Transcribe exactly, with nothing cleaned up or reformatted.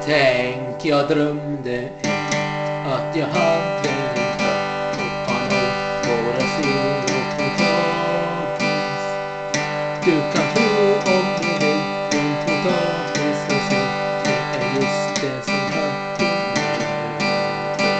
Tänk, jag drömde att jag hade en katt och han åt våra syror och potatis. Du kan tro om du vill, en potatis och så, det är just det som katten äter.